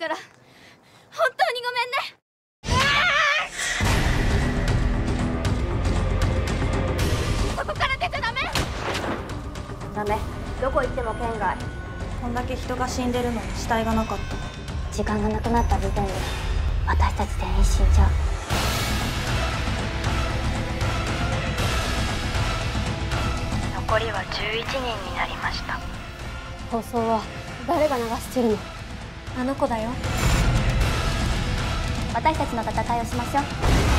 から本当にごめんね。そこから出ちゃダメ。 ダメ。どこ行っても県外。 こんだけ人が死んでるのに死体がなかった。 時間がなくなった時点で私たち全員死んじゃう。 残りは11人になりました。 放送は誰が流してるの？ あの子だよ。 私たちの戦いをしましょう。